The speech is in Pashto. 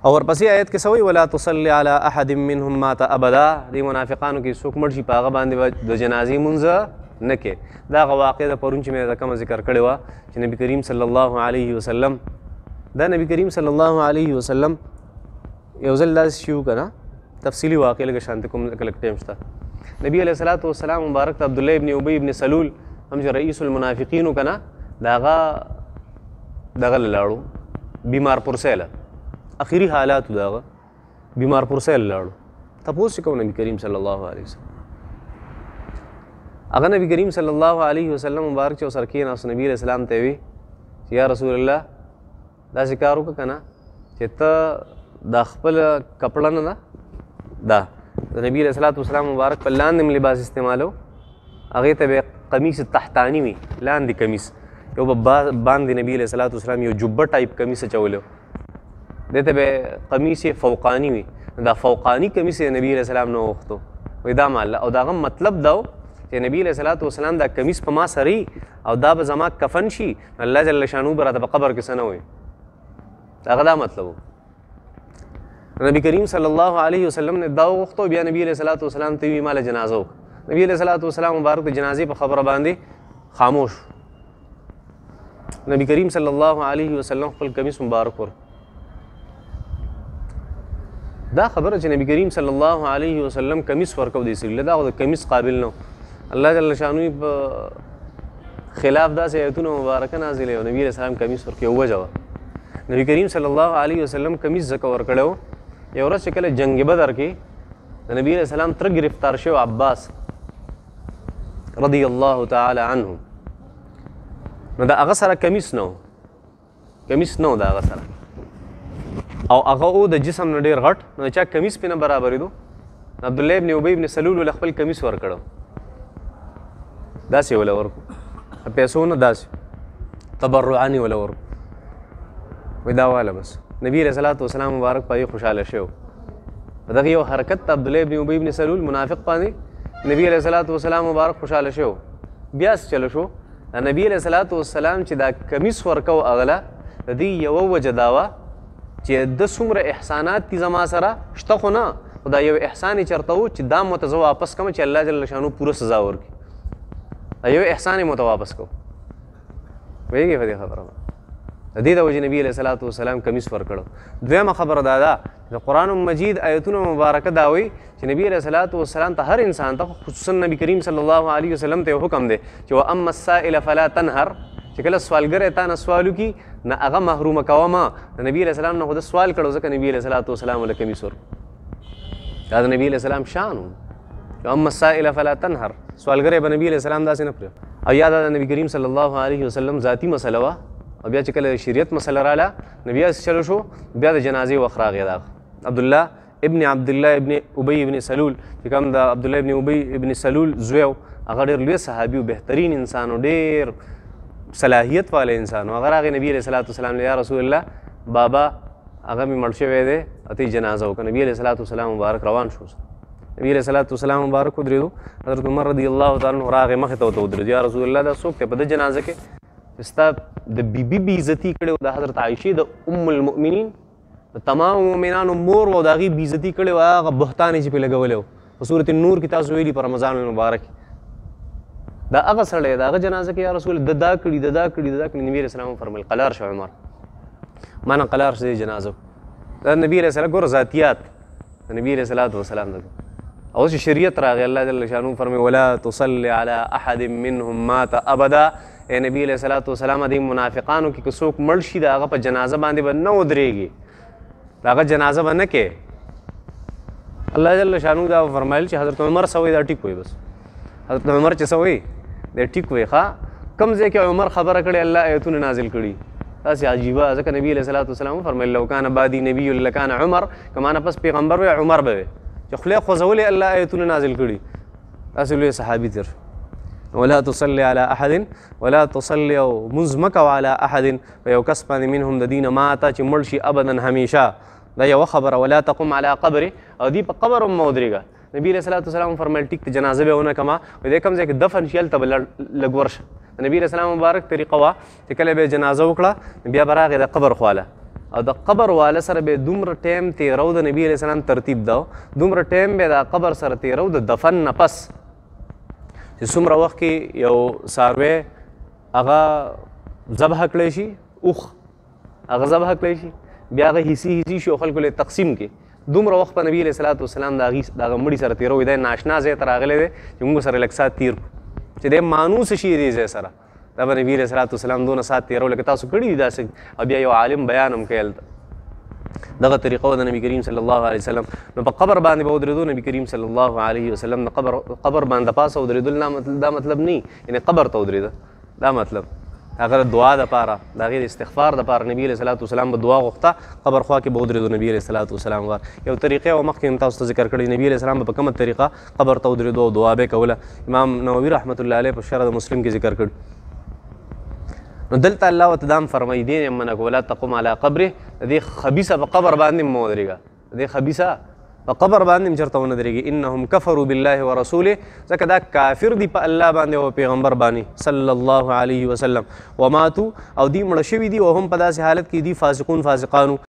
او ورپسې آیت کې سوی ولا تصلی علی احد منهم مات ابدا. دې منافقانو کې څوک مړ شي په هغه باندې د جنازې مونځ نه کې. دا هغه واقع د پرون چې مې د کومه ذکر کړې وه چې نبي کریم صلی الله علیه وسلم نبي کریم صلی الله علیه وسلم یو ځل داسې شي که نه تفصیلي واقع لږه شانته کوم لږ ټایم شته. نبي علیه الصلاة والسلام مبارک ته عبدالله ابن ابی ابن سلول هم چې رئیس المنافقین و که نه د هغه دغه له لاړو بیمار پرسیله اخري حالاتو د هغه بیمار پرسیل لاړو تپوس یې کوو نبي کریم صلی الله علیه وسلم. هغه نبي کریم صلی الله علیه وسلم مبارک چې ورسره کېناست نبي علیه السلام ته یې وي چې یا رسول الله داسې کار وکړه که نه چې ته دا خپل کپړه نه ده دا د نبي علیه الصلاة والسلام مبارک په لاندې لباس استعمالو هغې ته به قمیص تحتانی وي لاندې کمیس یو به باندې نبي علیه الصلاة والسلام یو جبه ټایپ کمیس اچولی دې ته به قمیص فوقانی وي. دا فوقانی کمیس یې نبي علیه السلام نه وغوښتو وایي دا مال او د هغه مطلب دا چې نبي علیه الصلاة والسلام دا کمیس په ما سري او دا به زما کفن شي الله جل شانو به راته په قبر کې څه نه وایي. هغه دا مطلب و. نبی کریم صلی الله علیه وسلم نے دا وغوښتو بیا نبی علیه الصلاة والسلام ته وی ماله جنازه وکړه. نبی علیه الصلاة والسلام مبارک د جنازې په خبره باندې خاموش. نبی کریم صلی الله علیه وسلم خپل کمیس مبارک ور دا خبره چې نبی کریم صلی الله علیه وسلم کمیس ورکو دی سړي دا د کمیس قابل نه الله جل شانو په خلاف داسې آیتونه مبارکه نازلې او نبی علیه السلام کمیس ورکړي. یو وجه وه نبی کریم صلی الله علیه وسلم کمیس ځکه ورکړی یو ورځ چې کله جنگ بدر کې د نبي علیه السلام تره ګرفتار شوی عباس رضی الله تعالی عنه نو د هغه سره کمیس نه و د هغه سره او هغه و د جسم نه ډېر غټ نو چا کمیس پې نه برابرېدو. عبدالله ابن ابی ابن سلول ول خپل کمیس ورکړو داسې وله ورکړو پیسو نه داسې تبرعاني وله ورکړو وایي دا واله بس. نبی علیه الصلاة والسلام مبارک په خوشحاله شوی په دغه یو حرکت ته عبدالله ابن ابی ابن سلول منافق باندې نبی علیه الصلاة والسلام مبارک خوشحاله شوی. بیا څه چله شو د نبی علیه الصلاة والسلام چې دا کمیس ورکو اغله د دې یوه وجه دا وه چې د څومره احسانات دي زما سره شته خو نه خو دا یو احسان یې چېرته و چې دا مو ته زه واپس کړم چې الله جل شانو پوره سزا ورکړي. دا یو احسان یې مو ته واپس کوو. پوهېږې په دې خبره د دې د وجې نبي علیه الصلاة والسلام کمیس ورکړو. دویمه خبره دا ده د قرآن مجید آیتونه مبارکه دا وایي چې نبي علیه الصلاة والسلام ته هر انسان ته خصوصا نبي کریم صلی الله علیه وسلم ته یو حکم دی چې واما السائل فلا تنهر چې کله سوالګری تا نه سوال وکړي نه هغه محرومه کوه ما. د نبي علیه السلام نه خو د سوال کړو ځکه نبي علیه الصلاة والسلام له کمیس ورکړو. دا د نبي علیه السلام شان و واما السائل فلا تنهر سوالګری به نبي علیه السلام داسې نه پرېږدي. او یا دا د نبي کریم صلی الله علیه وسلم ذاتي مسله وه او بیا چې کله شریعت مسله راله نو بیا چلو شو بیا د جنازې وخت راغی. دا عبدالله ابن ابی ابن سلول چې کوم د عبدالله ابن ابی ابن سلول زوی و هغه ډېر لوی صحابي و بهترین انسان و ډېر صلاحیت والی انسان و. هغه راغی نبي علیه الصلاة والسلام یا رسول الله بابا هغه مې مړ شوی دی او ته یې جنازه وکړه. نبي علیه الصلاة والسلام مبارک روان شو. نبي علیه الصلاة والسلام مبارک ودرېدو. حضرت عمر رضی الله تعالی عنه راغی مخې ته ورته ودرېدو. یا رسول الله دا څوک دی په ده جنازه کې ستا د بیبي بې عزتي کړې وه د حضرت عایشې د ام المؤمنین د تمام مؤمنانو مور وه او د هغې بې عزتي کړې وه هغه بهتان یې چې پرې لګولی و په صورت نور کې تاسو ویلي په رمضان المبارک دا هغه سړی د هغه جنازه کې یا رسول د دا کړي نبي علیه السلام وفرمیل قلار شه عمر ما نه قلار شه جنازه دا نبي علیه السلام ګوره ذاتیات د نبي علیه الصلاة والسلام د او چې شریعت راغی الله جل شانو فرمایي ولا تصلي على احد منهم مات ابدا. اے نبی علیہ الصلاة والسلام دې منافقانو کې که څوک مړ شي د هغه په جنازه باندې به نه ودرېږي د هغه جنازه به نه کې. الله جل شانو دا فرمایل چې حضرت عمر څه وایي دا ټیک وایي. بس حضرت عمر چې څه وایي دا ټیک وایي. ښه کوم ځای کې عمر خبره کړې الله آیتونه نازل کړي داسې عجیبه. ځکه نبي علیه الصلاة والسلام فرمایل لو کان بعدي نبي لکان عمر که ما نه پس پیغمبر وی عمر به وی چې خولې خوځولې الله آیتونه نازل کړي. داسې لوی صحابي تېر ولا تصلي على احد ولا تصلي او مزمک على احد په یو کس باندې منهم د دینه ماته چې مړ شي ابدا همیشه. دا یوه خبره. ولا تقم على قبره او دی په قبر هم مه ودرېږه. نبي علیه الصلاة والسلام فرمایل ټیک ته جنازه به ونه کما دې کوم ځای کې دفن شي هلته به لږ ورشه. د نبي علیه السلام مبارک طریقه وه چې کله به یې جنازه وکړه بیا به راغې د قبر خواله او د قبر والا سره به دومره ټایم تیرو د نبی علیه السلام ترتیب دا دومره ټایم به د قبر سره تیرو د دفن نه پس چې څومره وخت کې یو څاروی هغه ذبح کړی شي اوښ هغه ذبح کړی شي بیا هغه حصي شي او خلکو له تقسیم کې دومره وخت په نبی علیه الصلاۃ والسلام د هغه مړي سره تیروي دی ناشنا ځای ته راغلی دی چې موږ سره لږ ساعت تیر چې دی مانوس شي دې ځای سره دا به نبی علیه الصلاۃ والسلام دونه ساعت تیرو لکه تاسو کړي دي داسې او بیا یو عالم بیان هم کوي دغه طریقه د نبی کریم صلی الله علیه وسلم نو په قبر باندې به ودرېدو نبی کریم صلی الله علیه وسلم د قبر باندې پاسه ودرېدل دا مطلب نه یعنی قبر ته ودرېده دا مطلب هغه دعا دپاره د هغې د استغفار دپاره نبي علیه صلات وسلام به دعا غوښته قبر خوا کې به ودرېدو نبي علیه صلات وسلام غار یو طریقې او مخکې هم تاسو ته ذکر کړی نبي علیه السلام به په کومه طریقه قبر ته ودرېدو او دعا به یې کوله امام نووي رحمت الله علیه په شرح د مسلم کې ذکر کړي نو دلته الله ورته دا هم فرمایي دې منه ولا تقم علی قبره د دې خبیثه په قبر باندې مه ودرېږه د دې خبیثه په قبر باندې هم چېرته ونه درېږي انهم کفروا بالله ورسوله ځکه دا کافر دي په الله باندې او پیغمبر باندې صلی الله علیه وسلم وماتو او دوی مړه شوي دي او هم په داسې حالت کې دي فاسقون فاسقانو